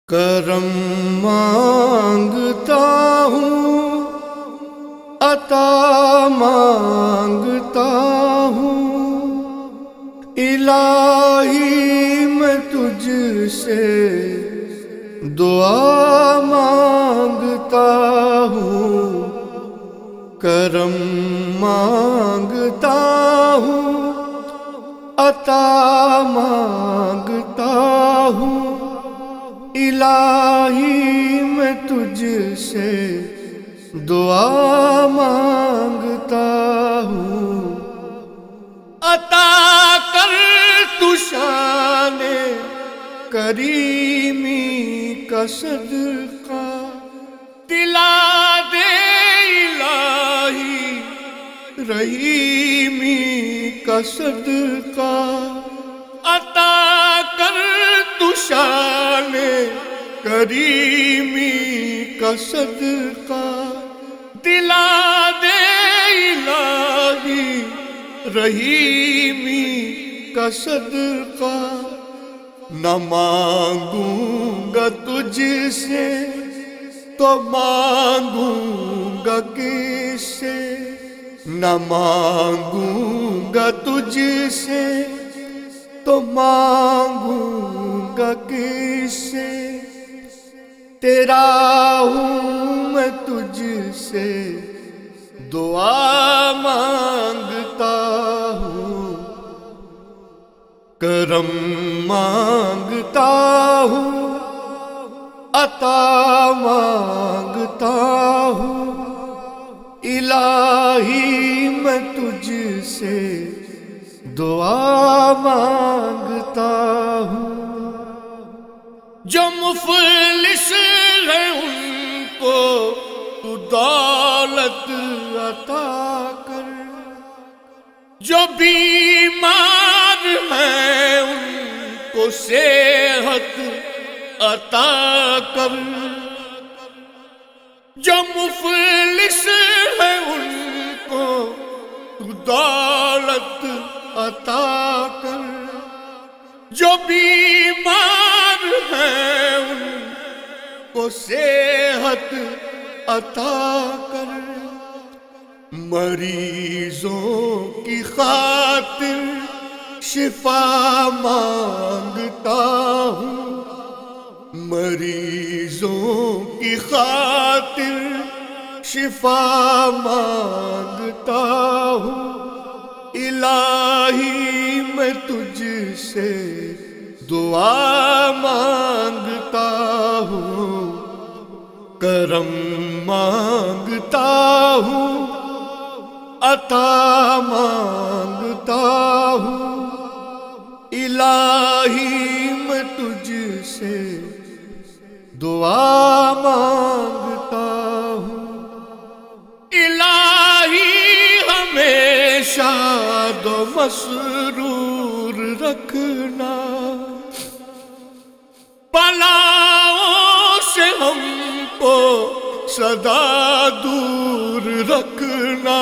کرم مانگتا ہوں، عطا مانگتا ہوں، الہی میں تجھ سے دعا مانگتا ہوں، کرم مانگتا ہوں، عطا مانگتا ہوں، الہی میں تجھ سے دعا مانگتا ہوں، عطا کر تو شان کریمی کا صدقہ، دلا دے الہی رحیمی کا صدقہ، عطا کر تو شان کریمی کا صدقہ، دلا دے الہی رحیمی کا صدقہ، نہ مانگوں گا تجھ سے تو مانگوں گا کس سے، نہ مانگوں گا تجھ سے تو مانگوں گا کس سے، تیرا ہوں میں تجھ سے دعا مانگتا ہوں، کرم مانگتا ہوں، عطا مانگتا ہوں، الہی میں تجھ سے دعا مانگتا ہوں، جو مفلس ہے ان کو تو دولت عطا کر، جو بیمار ہیں ان کو صحت عطا کر، جو مفلس ہے ان کو تو دولت عطا کر، جو بیمار ہیں ان کو صحت عطا کر، مریضوں کی خاطر شفا مانگتا ہوں، مریضوں کی خاطر شفا مانگتا ہوں، الہی میں تجھ سے دعا مانگتا ہوں، کرم مانگتا ہوں، عطا مانگتا ہوں، الہی میں تجھ سے دعا مانگتا ہوں، الہی ہمیشہ دو مسرور رکھنا، بلاؤں سے ہم کو سدا دور رکھنا،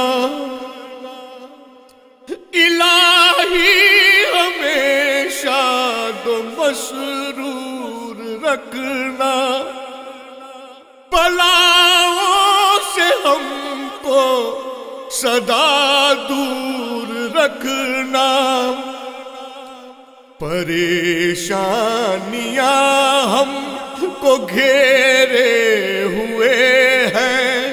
الہی ہمیشہ دو مسرور رکھنا، بلاؤں سے ہم کو سدا دور رکھنا، پریشانیاں ہم کو گھیرے ہوئے ہیں،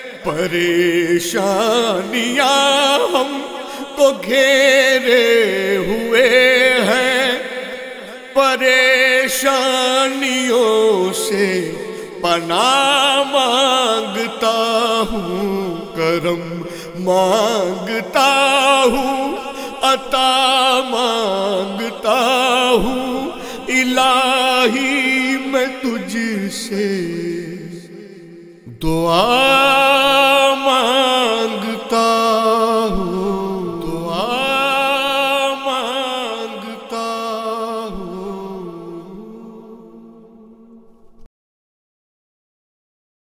پریشانیاں ہم کو گھیرے ہوئے ہیں، پریشانیوں سے پناہ مانگتا ہوں، کرم مانگتا ہوں، عطا مانگتا ہوں، الہی میں تجھ سے دعا